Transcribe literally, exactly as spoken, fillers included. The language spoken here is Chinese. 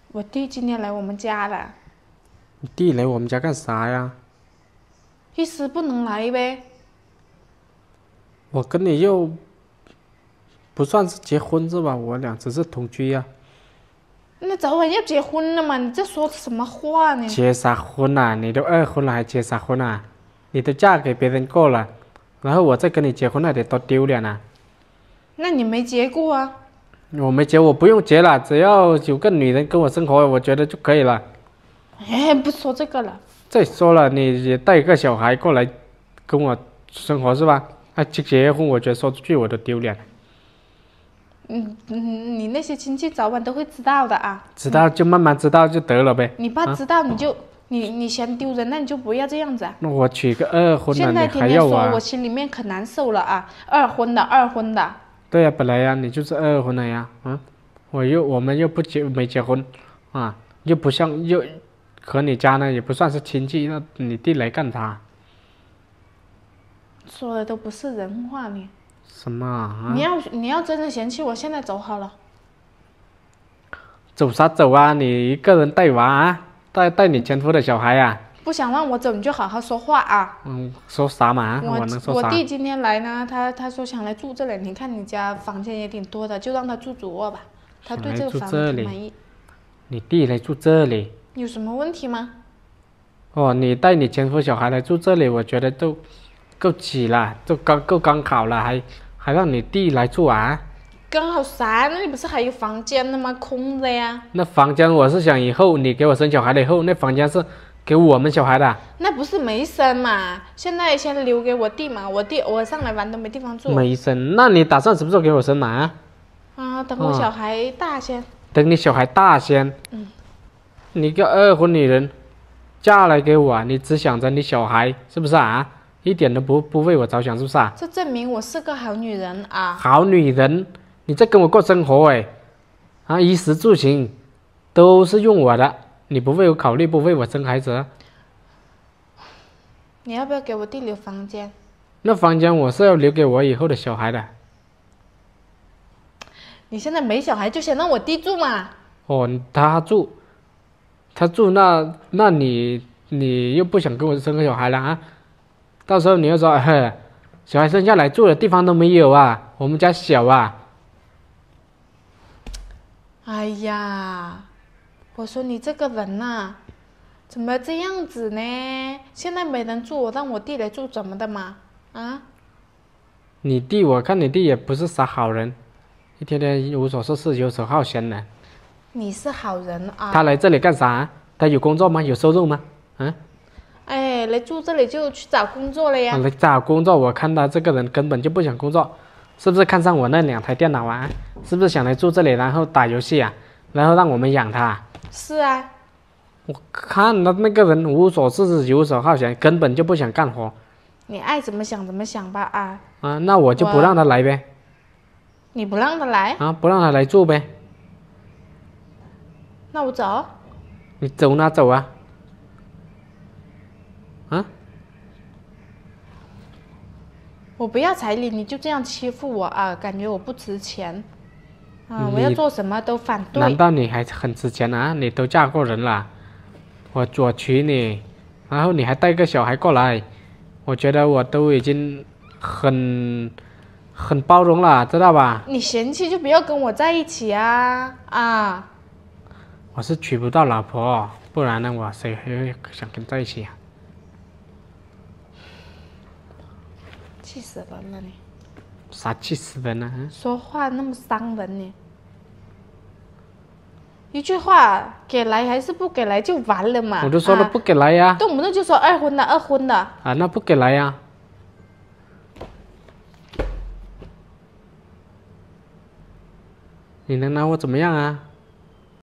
我弟今天来我们家了。 你弟来我们家干啥呀？ 一时不能来呗。 我跟你又不算是结婚是吧？我俩只是同居呀、 啊。那早晚要结婚了嘛？你这说什么话呢？ 结啥婚啊？你都二婚了还结啥婚啊？你都嫁给别人过了，然后我再跟你结婚，那得多丢脸啊！ 那你没结过啊？ 我没结，我不用结了，只要有个女人跟我生活，我觉得就可以了。 哎，不说这个了。 再说了，你也带一个小孩过来跟我生活是吧？啊，结婚我觉得说出去我都丢脸。 嗯嗯，你那些亲戚早晚都会知道的啊。 知道就慢慢知道就得了呗。 你爸知道你就、啊、你你嫌丢人，那你就不要这样子啊。 那我娶个二婚的， 现在天天说我心里面可难受了啊！二婚的，二婚的。 对呀、啊，本来呀、啊，你就是二婚的呀，嗯，我又我们又不结没结婚，啊，又不像又和你家呢也不算是亲戚，那你弟来干啥？ 说的都不是人话呢。 什么啊？ 你要你要真的嫌弃我，现在走好了。 走啥走啊？你一个人带娃啊？带带你前夫的小孩啊？ 不想让我走，你就好好说话啊！ 嗯，说啥嘛？ 我我能说啥？ 我弟今天来呢，他他说想来住这里，你看你家房间也挺多的，就让他住主卧吧。他对这个房子挺满意。 你弟来住这里？ 有什么问题吗？ 哦，你带你前夫小孩来住这里，我觉得都够挤了，都刚够刚好了，还还让你弟来住啊？ 刚好啥？那里不是还有房间的吗？空的呀。 那房间我是想以后你给我生小孩了以后，那房间是给我们小孩的。 那不是没生嘛？现在先留给我弟嘛，我弟偶尔上来玩都没地方住。 没生？那你打算什么时候给我生嘛？ 啊，等我小孩大先。 哦、等你小孩大先。 嗯。 你个二婚女人，嫁来给我，你只想着你小孩，是不是啊？一点都不不为我着想，是不是啊？ 这证明我是个好女人啊！ 好女人，你在跟我过生活哎，啊，衣食住行都是用我的，你不为我考虑，不为我生孩子。 你要不要给我弟留房间？ 那房间我是要留给我以后的小孩的。 你现在没小孩就想让我弟住嘛？ 哦，他住，他住那那你你又不想跟我生个小孩了啊？到时候你又说，呵，小孩生下来住的地方都没有啊，我们家小啊。 哎呀，我说你这个人呐、啊，怎么这样子呢？现在没人住，我让我弟来住怎么的嘛？啊？ 你弟，我看你弟也不是啥好人，一天天无所事事，游手好闲的。 你是好人啊。 他来这里干啥？他有工作吗？有收入吗？嗯？ 哎，来住这里就去找工作了呀。 来找工作，我看他这个人根本就不想工作，是不是看上我那两台电脑啊？是不是想来住这里，然后打游戏啊？然后让我们养他？ 是啊。 我看他那个人无所事事，游手好闲，根本就不想干活。 你爱怎么想怎么想吧啊。 啊，那我就不让他来呗。 你不让他来？ 啊，不让他来住呗。 那我走。 你走哪走啊？啊？ 我不要彩礼，你就这样欺负我啊？感觉我不值钱啊！我要做什么都反对。 难道你还很值钱啊？你都嫁过人了，我我娶你，然后你还带个小孩过来，我觉得我都已经很很包容了，知道吧？ 你嫌弃就不要跟我在一起啊啊！ 我是娶不到老婆，不然呢，我谁还想跟在一起啊？ 气死人了你！ 啥气死人呢？ 说话那么伤人呢？一句话给来还是不给来就完了嘛？ 我都说了不给来呀、啊， 动不动就说二婚的二婚的啊，那不给来呀、啊。你能拿我怎么样啊？